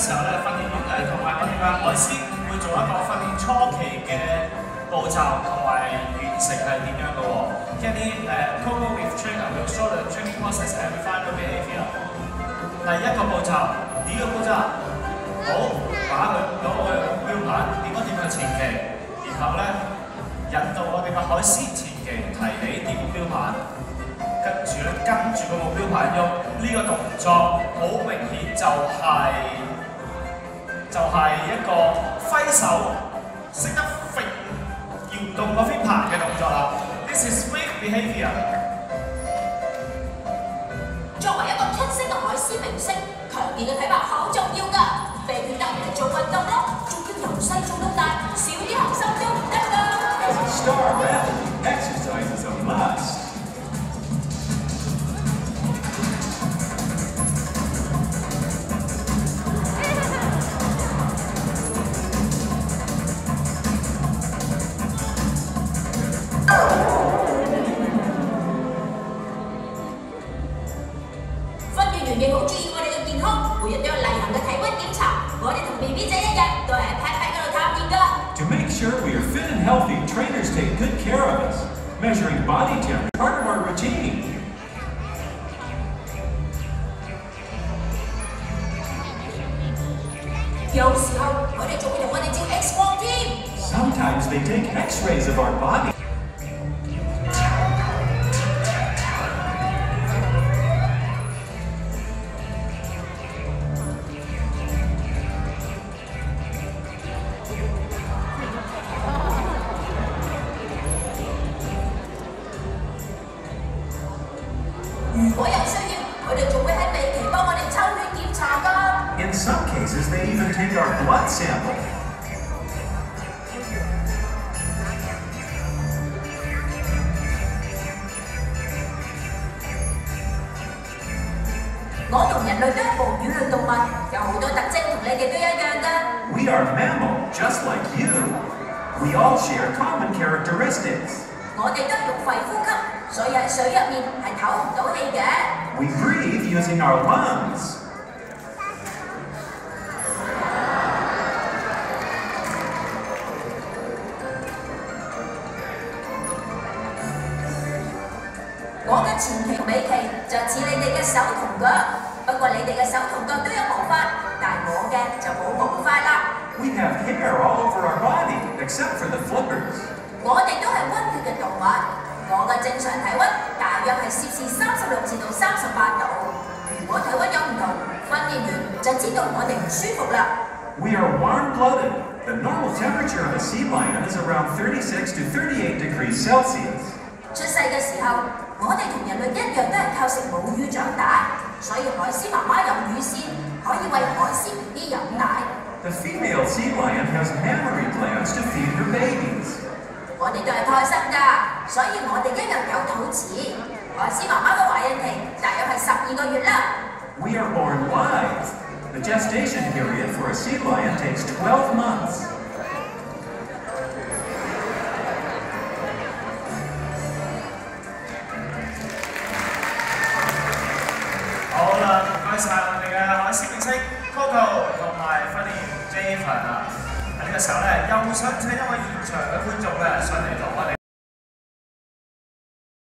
時候咧，訓練員同埋我哋嘅海獅會做一個訓練初期嘅步驟同埋完成係點樣嘅喎。跟啲Coco with trainer will show the training process and refine the behavior。第一個步驟，呢個步驟，好把佢攞個標板點樣前期，然後咧引導我哋嘅海獅前期提起點標板。 跟住個目標牌喐，呢個動作好明顯就係一個揮手，識得搖動個飛盤嘅動作啦。This is wave behavior。 作為一個出色嘅海獅明星，強健嘅體魄好重要㗎。避免得唔嚟做運動咯，仲要由細做到大，少啲恆心都唔得㗎。 As a star athlete, exercise is a must. To make sure we are fit and healthy, trainers take good care of us. Measuring body temperature is part of our routine. Sometimes they take X-rays of our body. In some cases, they even take our blood sample. We are mammal, just like you. We all share common characteristics. We breathe using our lungs. We have hair all over our body, except for the flippers. We are warm-blooded. The normal temperature of a sea lion is around 36 to 38 degrees Celsius. The female sea lion has mammary glands to feed her babies. We are born live. The gestation period for a sea lion takes 12 months. Coco 同埋訓練員 Javen 啊，喺呢個時候咧，又想請一位現場嘅觀眾咧上嚟攞